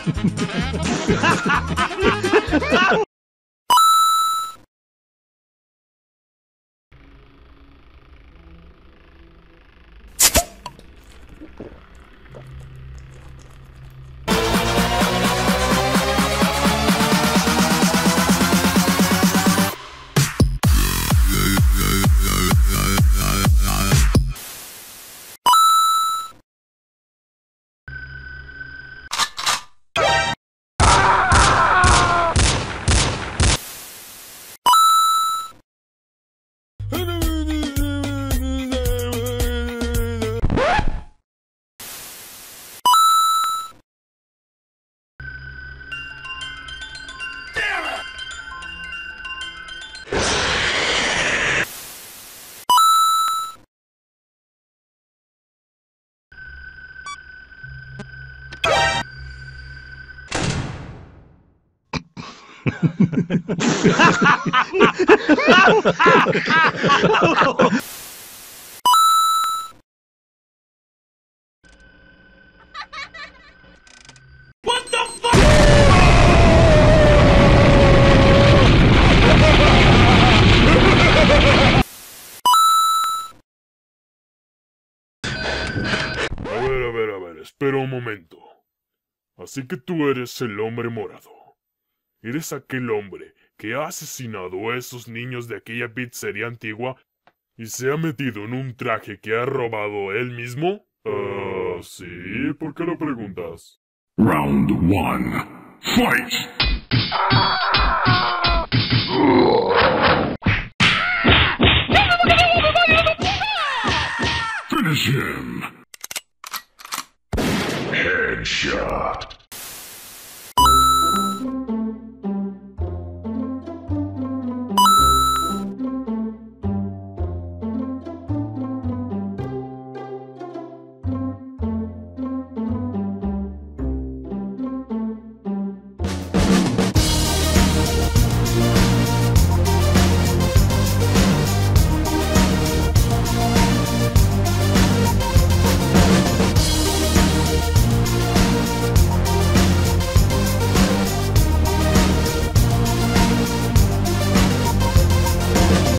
What the fuck? A ver, espera un momento. Así que tú eres el hombre morado. Eres aquel hombre que ha asesinado a esos niños de aquella pizzería antigua y se ha metido en un traje que ha robado él mismo. Sí, ¿por qué lo preguntas? Round 1. Fight! Finish him! Headshot!